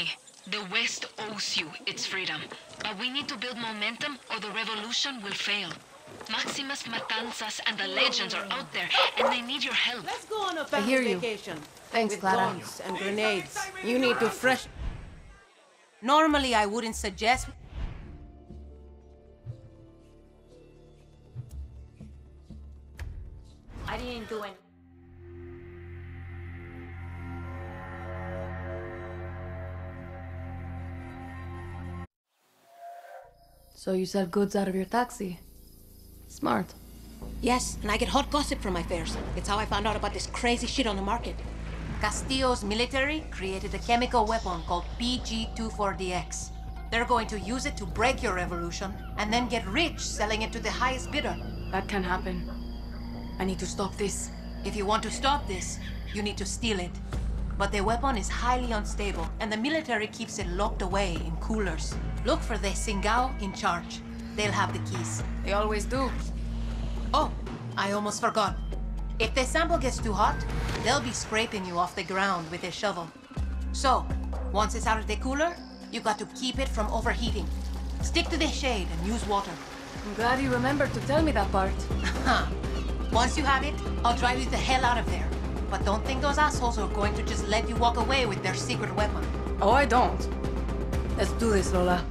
Dani, the West owes you its freedom. But we need to build momentum or the revolution will fail. Maximus Matanzas and the legends are out there, and they need your help. Let's go on a I hear family you. vacation. Thanks, with Clara. bombs and grenades. You need to fresh... Normally, I wouldn't suggest... I didn't do it. So you sell goods out of your taxi? Smart. Yes, and I get hot gossip from my fares. It's how I found out about this crazy shit on the market. Castillo's military created a chemical weapon called PG-24DX. They're going to use it to break your revolution, and then get rich selling it to the highest bidder. That can happen. I need to stop this. If you want to stop this, you need to steal it. But the weapon is highly unstable, and the military keeps it locked away in coolers. Look for the Singao in charge. They'll have the keys. They always do. Oh, I almost forgot. If the sample gets too hot, they'll be scraping you off the ground with a shovel. So, once it's out of the cooler, you got to keep it from overheating. Stick to the shade and use water. I'm glad you remembered to tell me that part. Once you have it, I'll drive you the hell out of there. But don't think those assholes are going to just let you walk away with their secret weapon. Oh, I don't. Let's do this, Lola.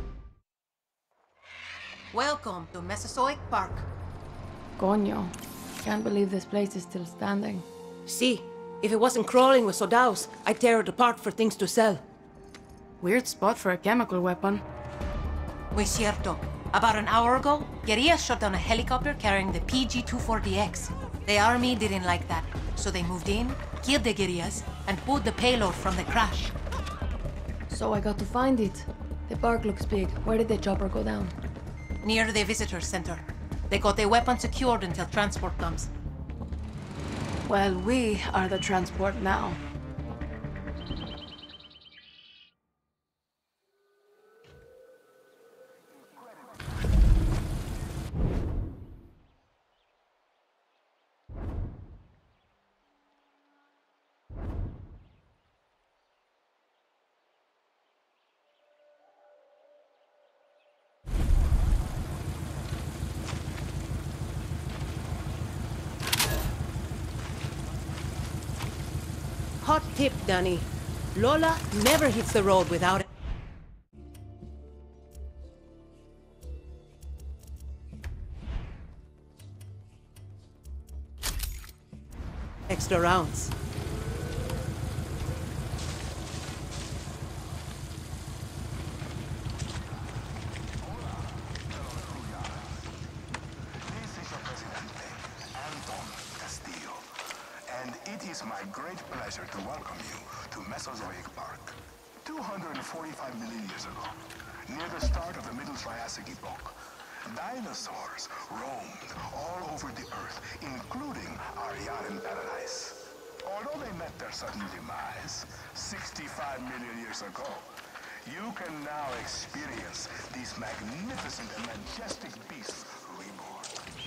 Welcome to Mesozoic Park. Coño. Can't believe this place is still standing. See, if it wasn't crawling with Sodaos, I'd tear it apart for things to sell. Weird spot for a chemical weapon. Muy cierto. About an hour ago, guerrillas shot down a helicopter carrying the PG-24DX. The army didn't like that, so they moved in, killed the guerrillas, and pulled the payload from the crash. So I got to find it. The park looks big. Where did the chopper go down? Near the visitor center. They got the weapon secured until transport comes. Well, we are the transport now. Hot tip, Dani. Lola never hits the road without extra rounds. And it is my great pleasure to welcome you to Mesozoic Park. 245 million years ago, near the start of the Middle Triassic epoch, dinosaurs roamed all over the Earth, including our Yaren paradise. Although they met their sudden demise 65 million years ago, you can now experience these magnificent and majestic beasts reborn.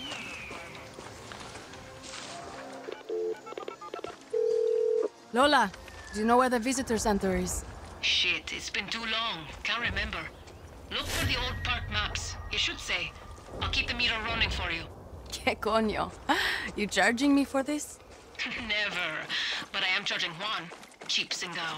Lola, do you know where the visitor center is? Shit, it's been too long. Can't remember. Look for the old park maps. It should say. I'll keep the meter running for you. Que coño? You charging me for this? Never. But I am charging Juan. Cheap Singao.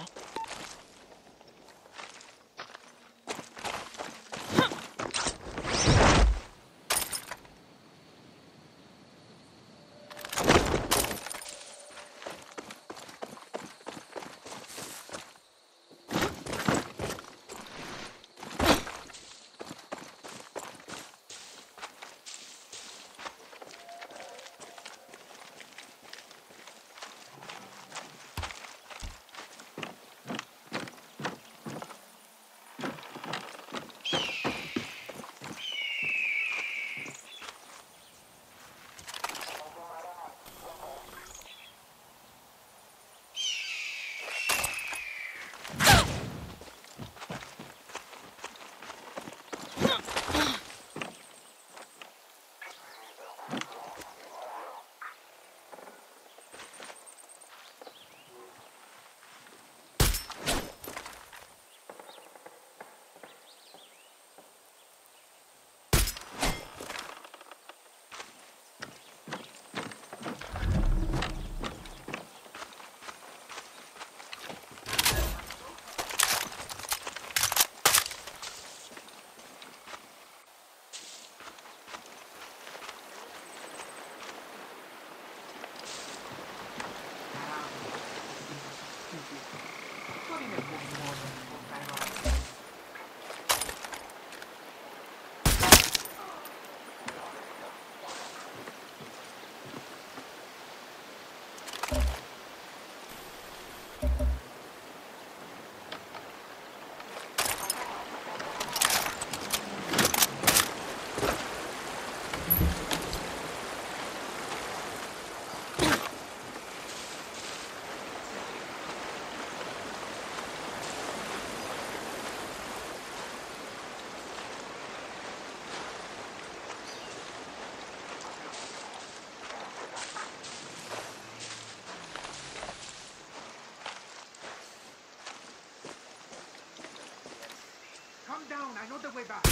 I know the way back.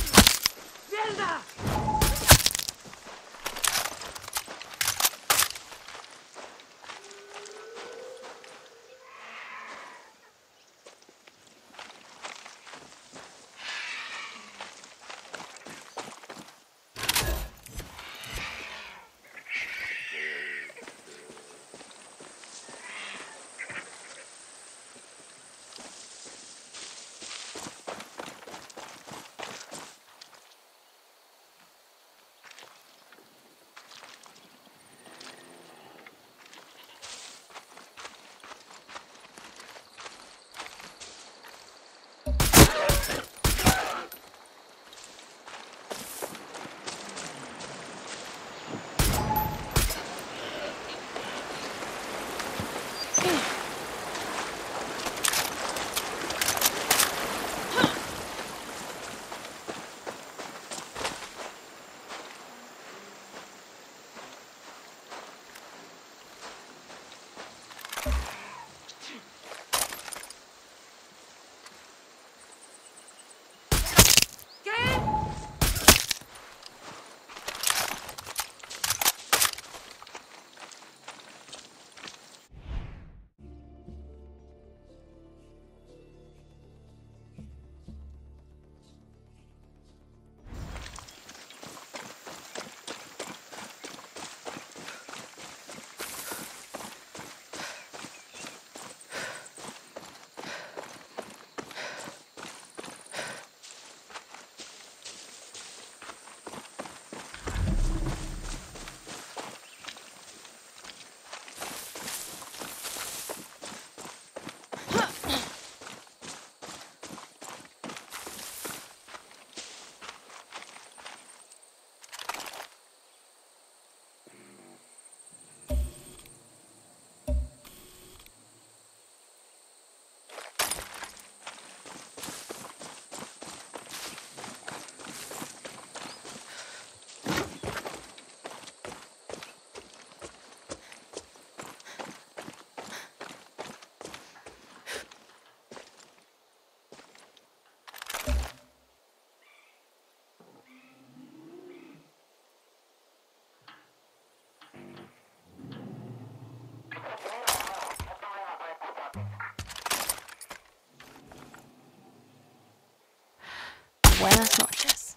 Buenas noches.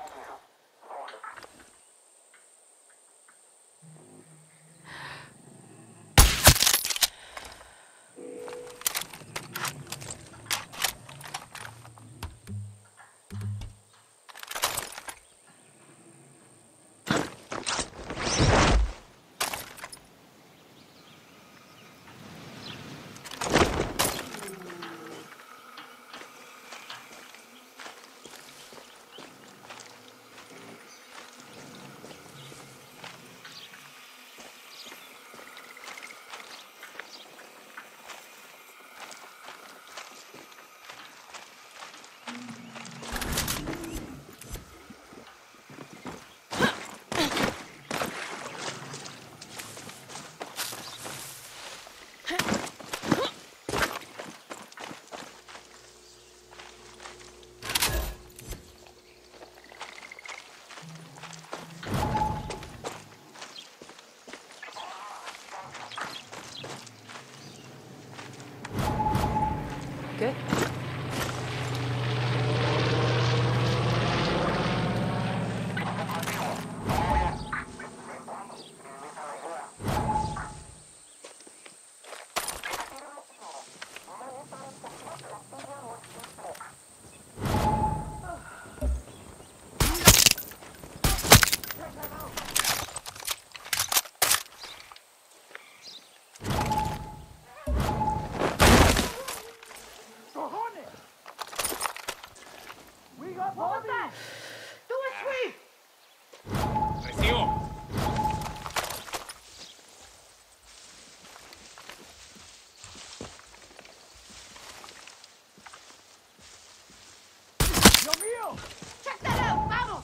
Good. What was that? Do a sweep! Recibo. Yo mío! Check that out! Vamos!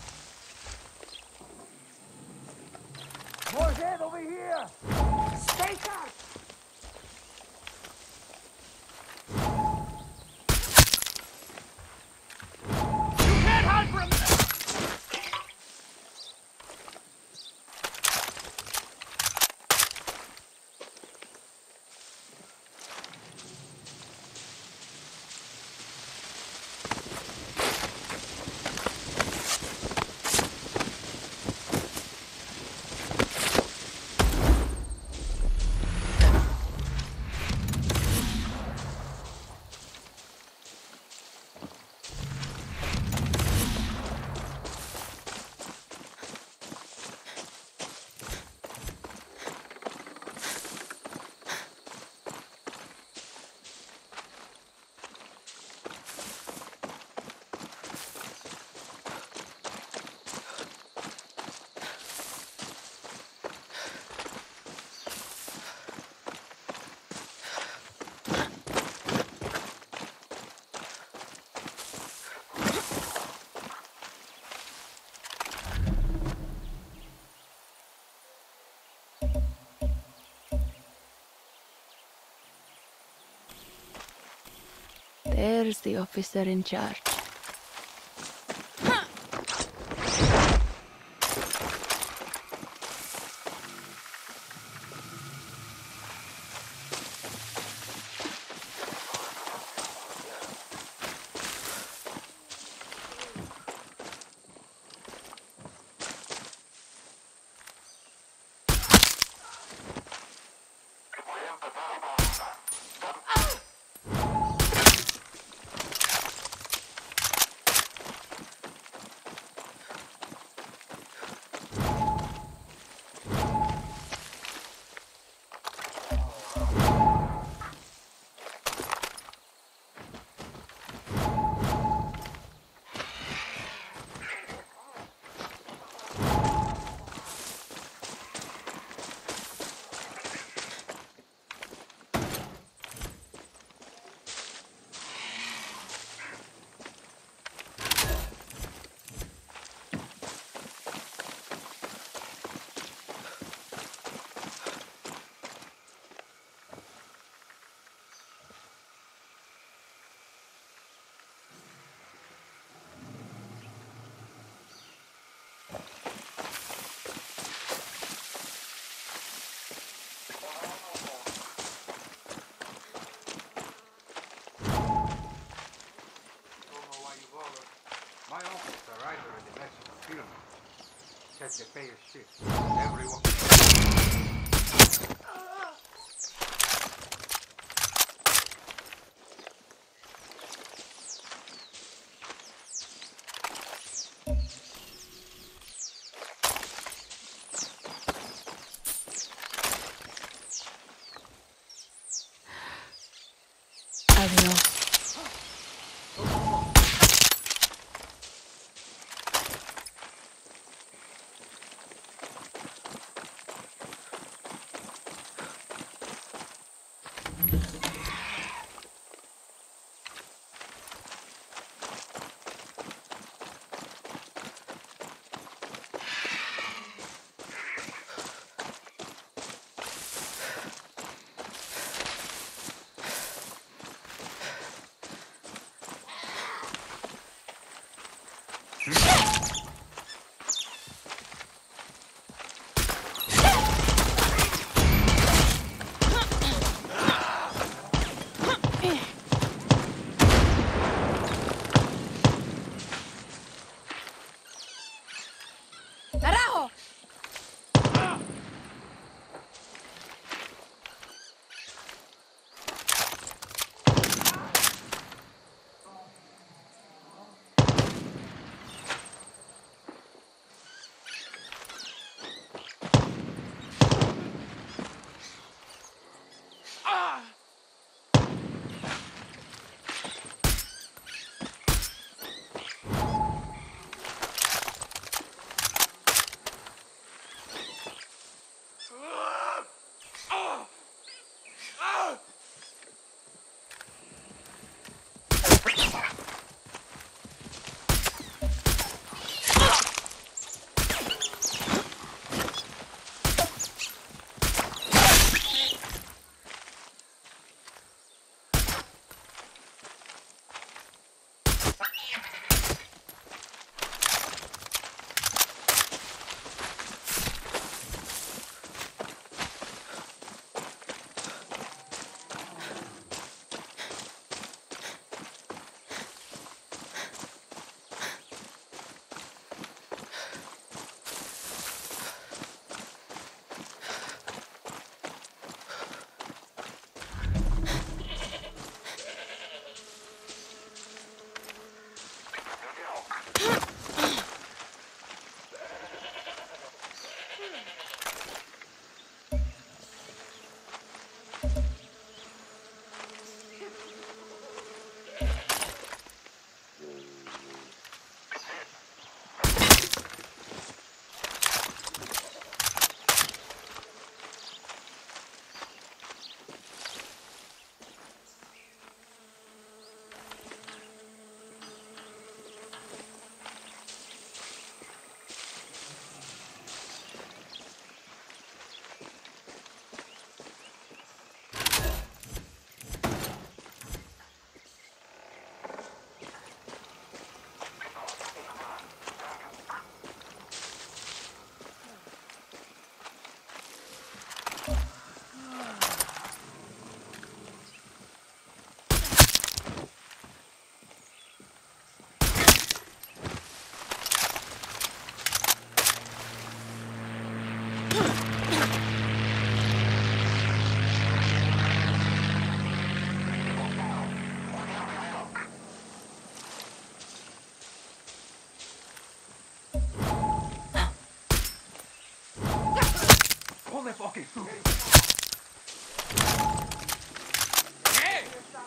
More dead over here! Stay sharp! You can't hide from them! There's the officer in charge. My uncle's a writer in the Mexican film. Said they pay a shit. Everyone. Adios. ¡Carajo! ¿Qué?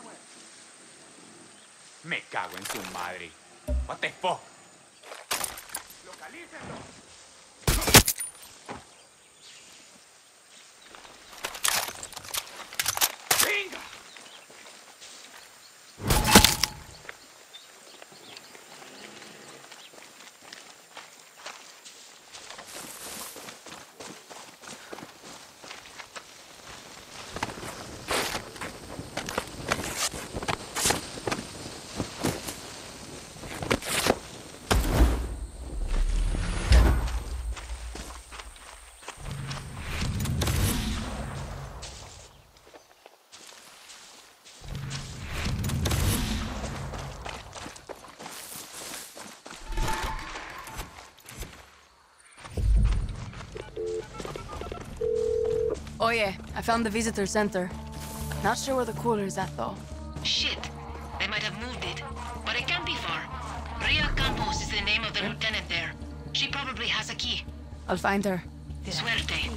Me cago en su madre. What the fuck? ¡Localícenlo! ¡Venga! Oh yeah, I found the visitor center. Not sure where the cooler is at though. Shit. They might have moved it. But it can't be far. Ria Campos is the name of the lieutenant there. She probably has a key. I'll find her. Suerte.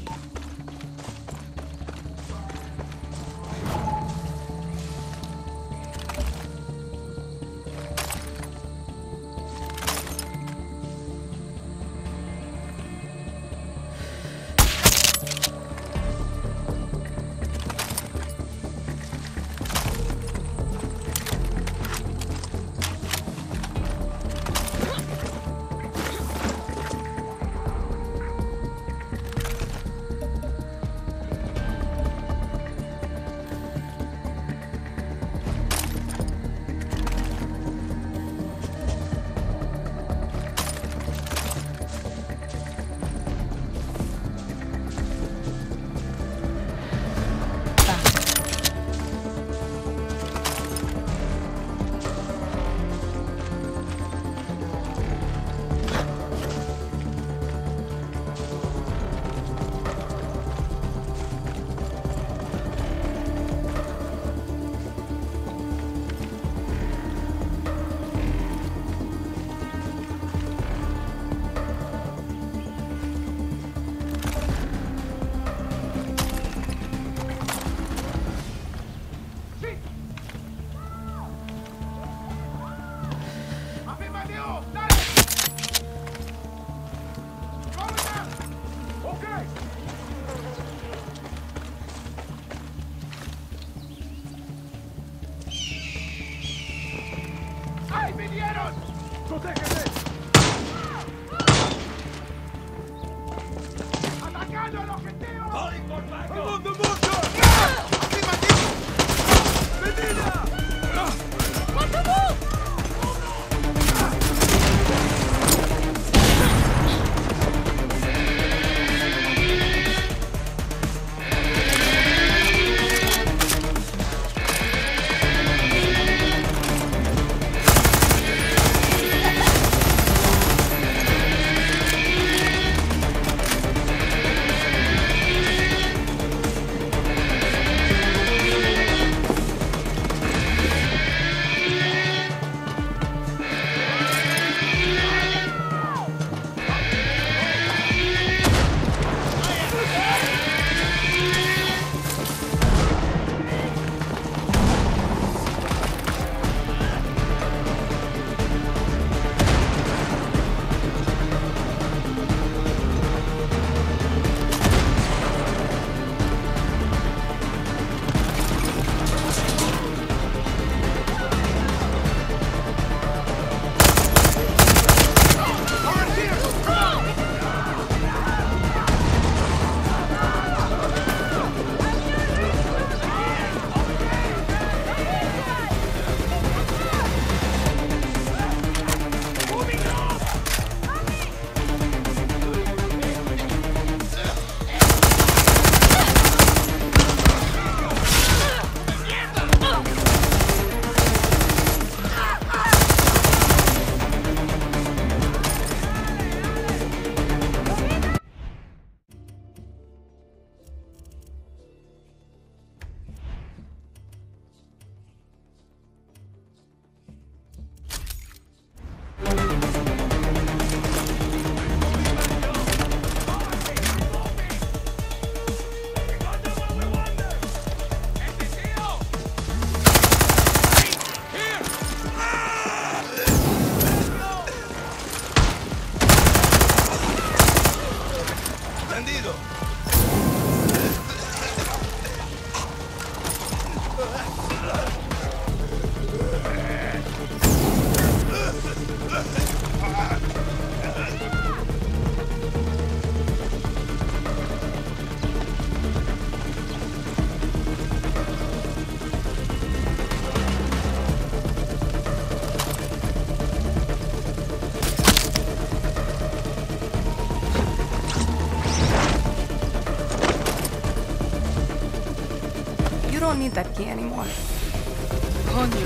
need that key anymore. Coño.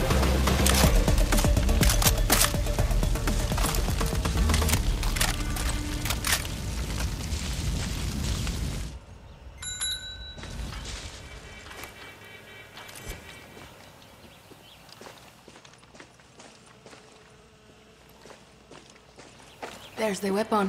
There's the weapon.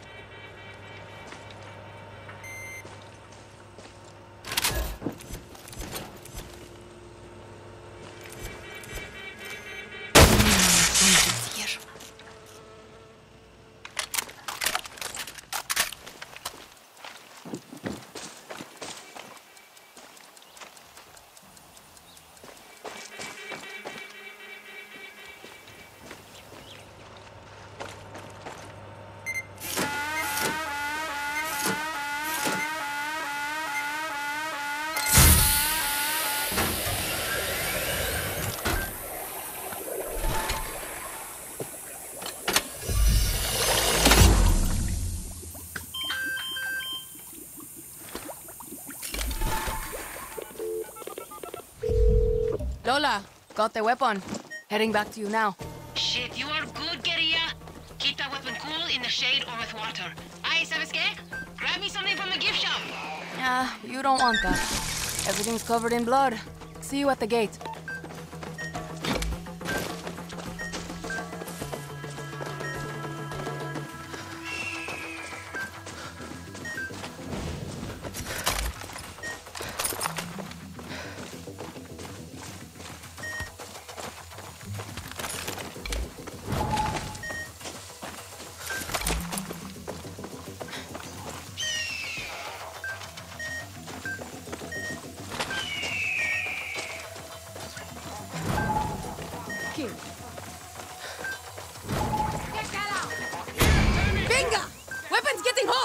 Lola, got the weapon. Heading back to you now. Shit, you are good, guerilla. Keep that weapon cool in the shade or with water. Ay, ¿sabes qué? Grab me something from the gift shop. You don't want that. Everything's covered in blood. See you at the gate. Venga! Weapon's getting hot!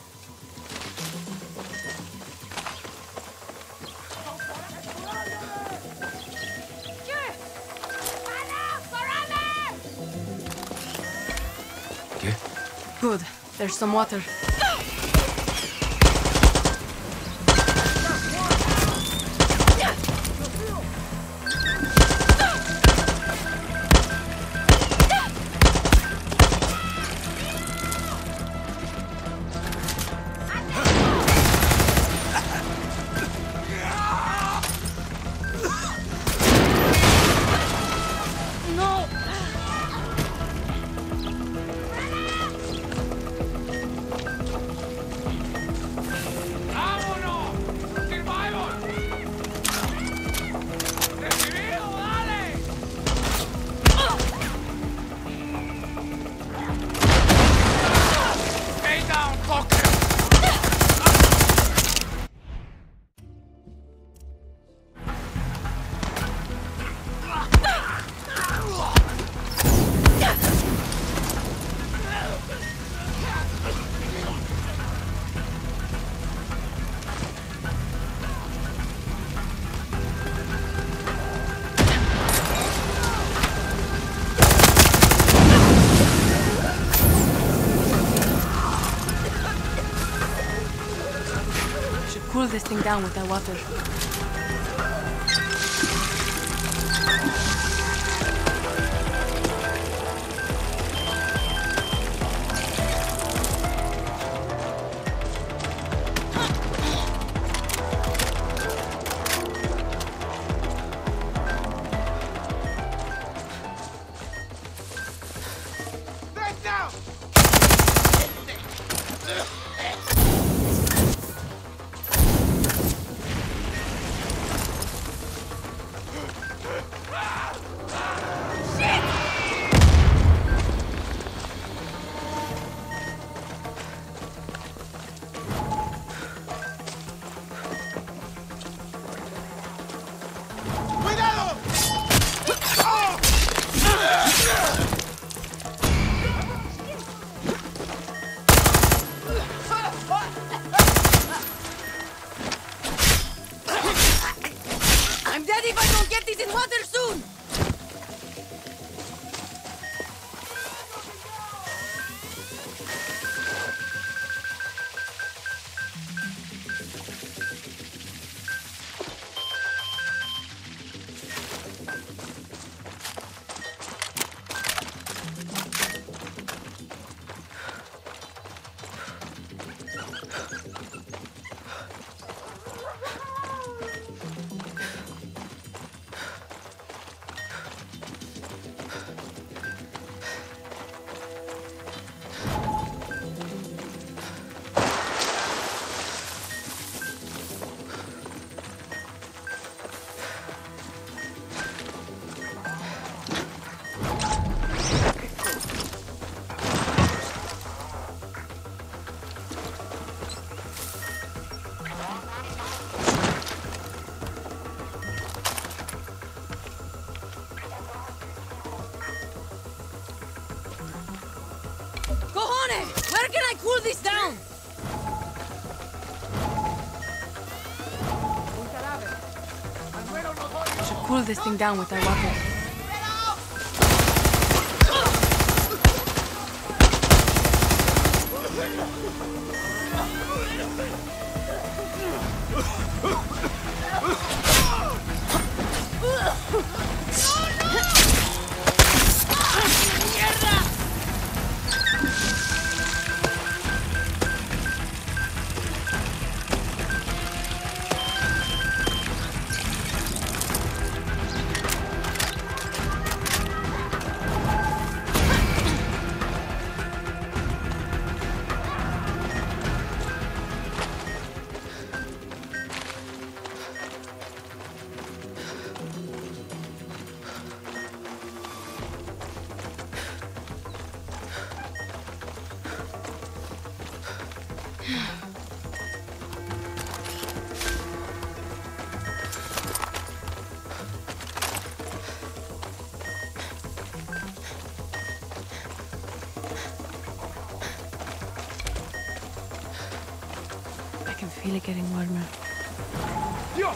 ¿Qué? Good. There's some water. ¡Vámonos! ¡Survival! ¡Recibido, dale! Stay down, fucker! Should cool this thing down with that water. Stand down! Where can I cool this down? I should cool this thing down with our water. I can feel it getting warmer. Dios!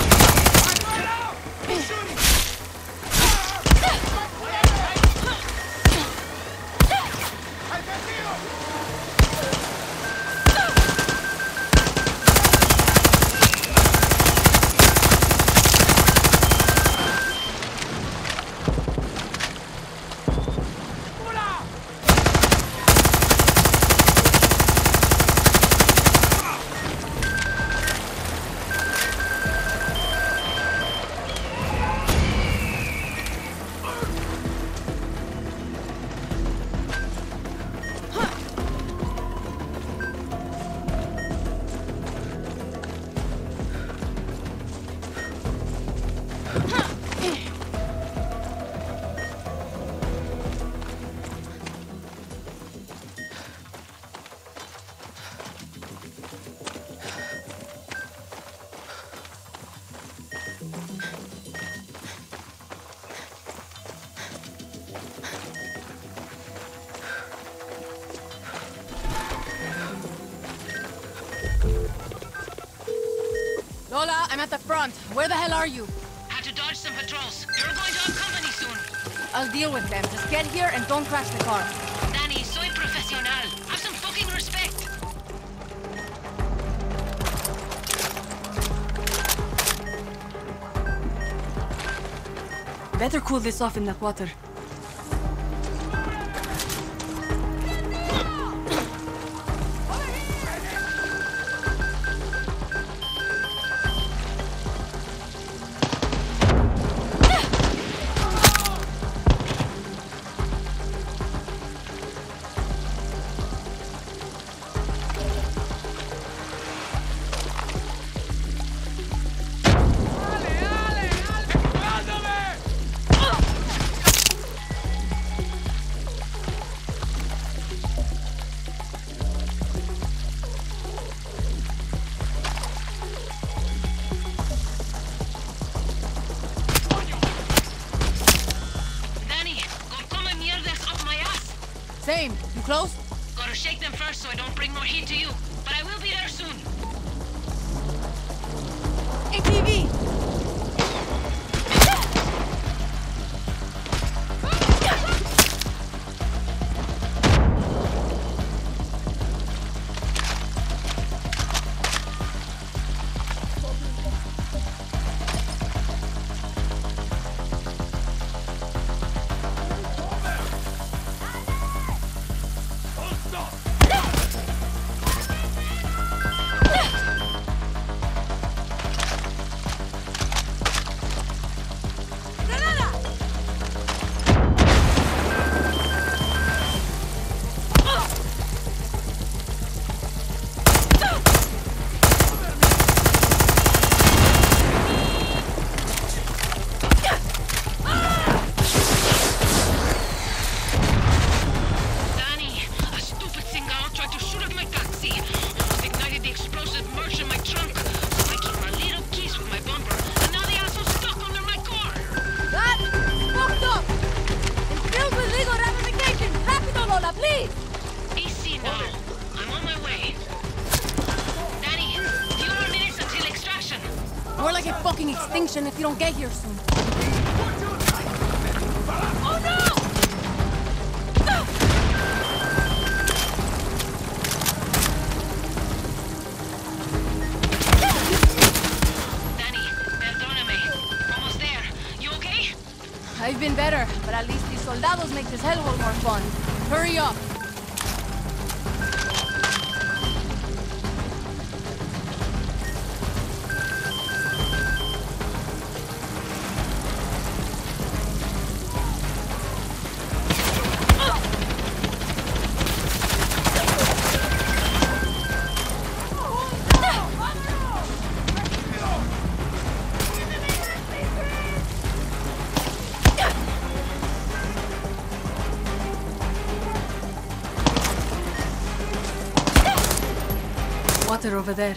Lola, I'm at the front. Where the hell are you? Had to dodge some patrols. You're going to have company soon. I'll deal with them. Just get here and don't crash the car. Dani, soy profesional. Have some fucking respect. Better cool this off in the water. Same. You close? Gotta shake them first so I don't bring more heat to you. But I will be there soon. ATV! extinction if you don't get here soon. Dani, perdóname. Almost there. You okay? I've been better, but at least these soldados make this hellhole more fun. Hurry up! Water over there.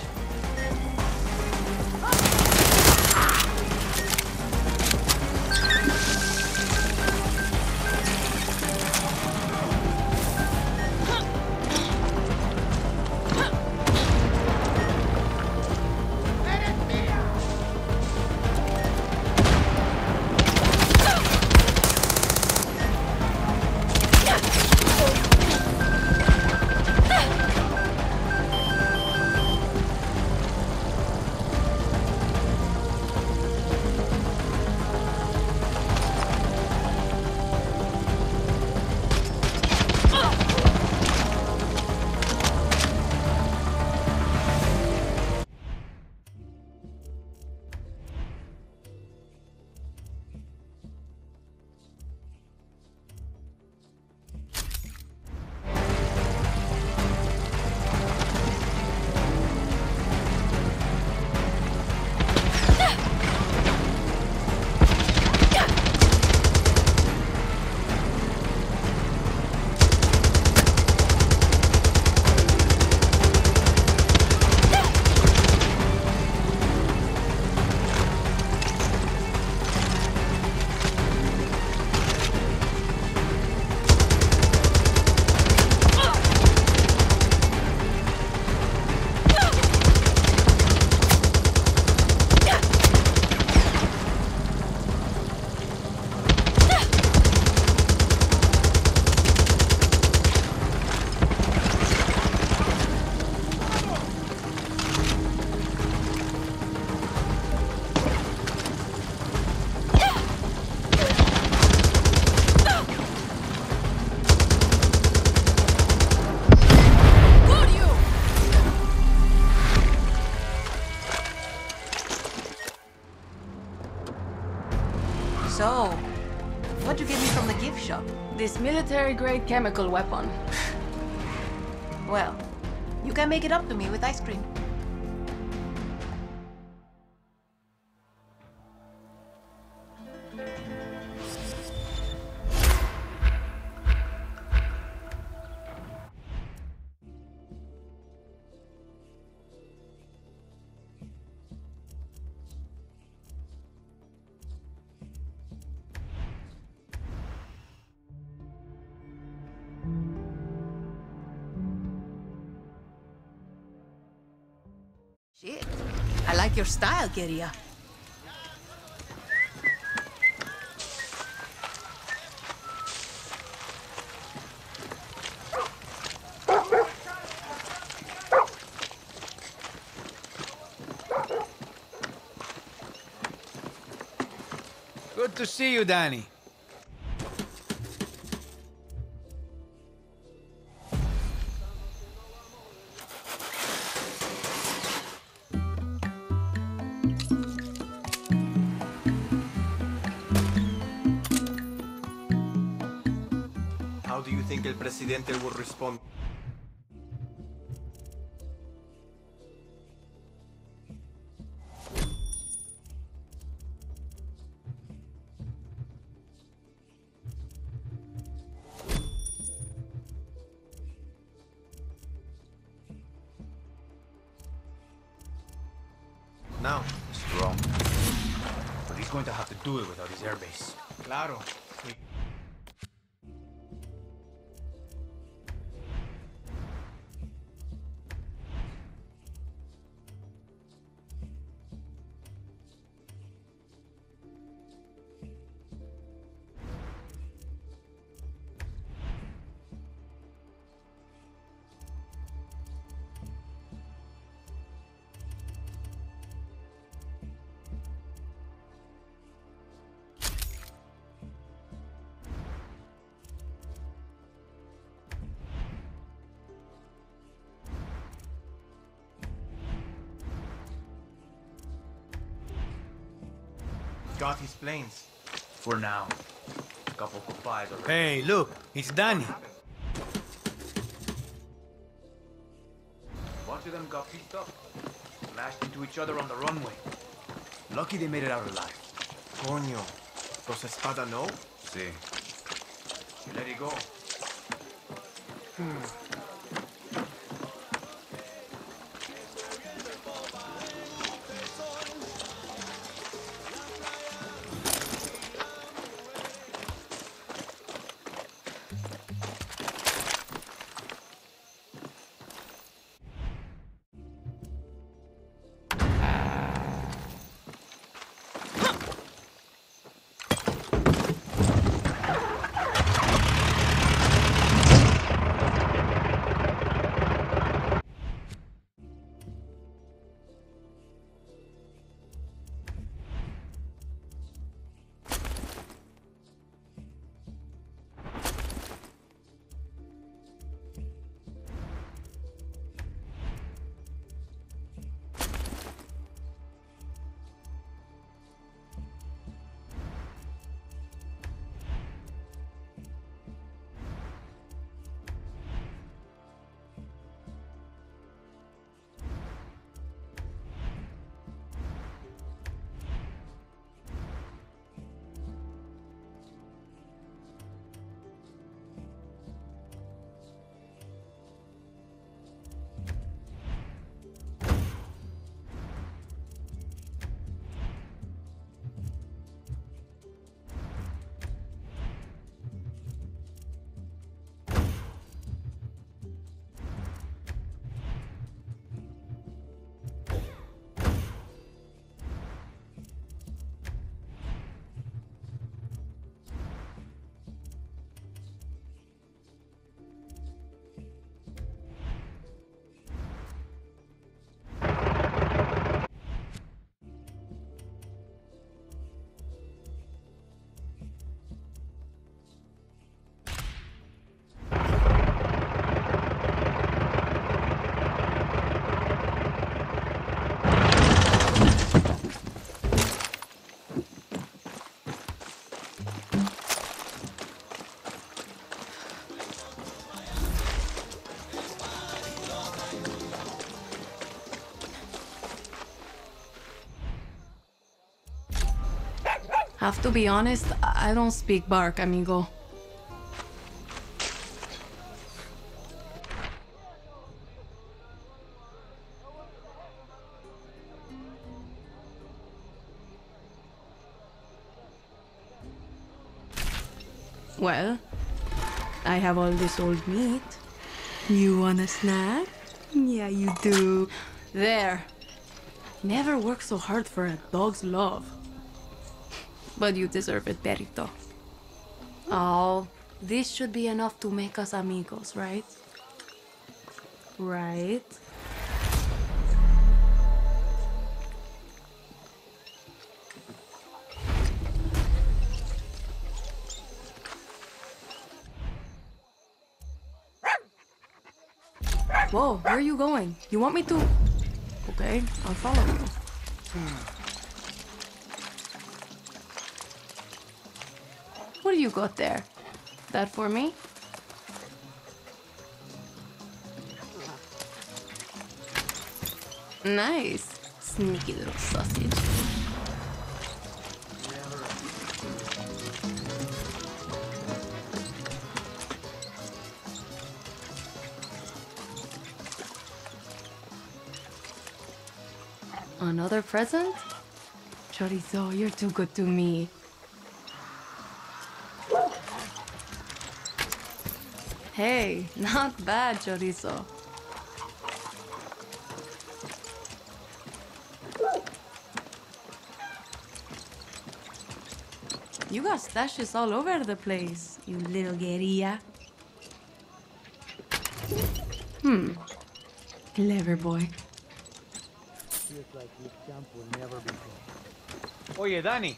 So, what'd you get me from the gift shop? This military-grade chemical weapon. Well, you can make it up to me with ice cream. Shit. I like your style, guerilla. Good to see you, Dani. How do you think el presidente will respond? Now, Strong. But he's going to have to do it without his airbase. Claro. got his planes. For now. A couple goodbyes already. Hey, look, it's Dani. A bunch of them got pieced up. Smashed into each other on the runway. Lucky they made it out alive. Coño. Los espada no? Sí. You let it go. Have to be honest, I don't speak bark, amigo. Well, I have all this old meat. You want a snack? Yeah, you do. There. Never worked so hard for a dog's love. But you deserve it, Perito. Oh, this should be enough to make us amigos, right? Right? Whoa, where are you going? You want me to... Okay, I'll follow you. What do you got there? That for me? Nice. Sneaky little sausage. Another present? Chorizo, you're too good to me. Hey, not bad, Chorizo. You got stashes all over the place, you little guerilla. Clever boy. Feels like this camp will never be closed. Oye, Dani.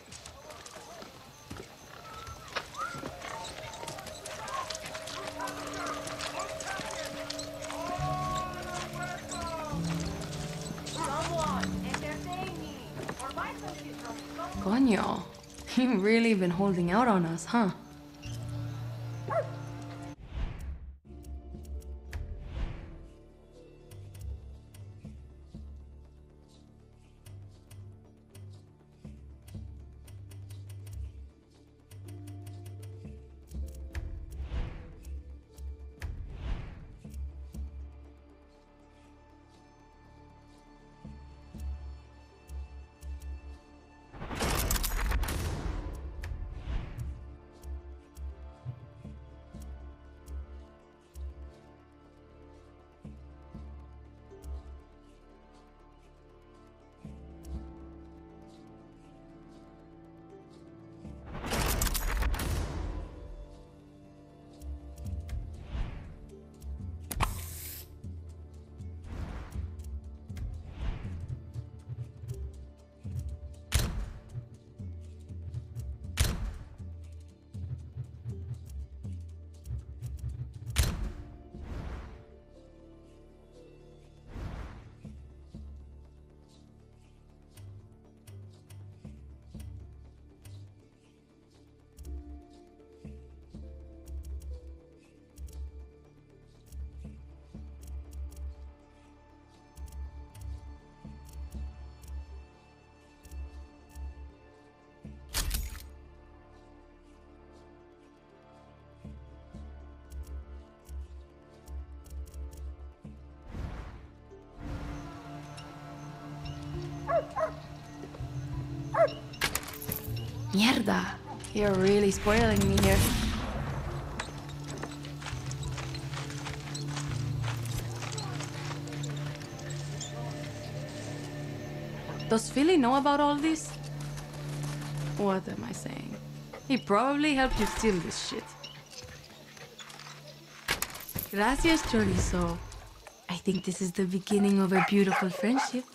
Coño, You've really been holding out on us, huh? Mierda! You're really spoiling me here. Does Philly know about all this? What am I saying? He probably helped you steal this shit. Gracias, Chorizo. I think this is the beginning of a beautiful friendship.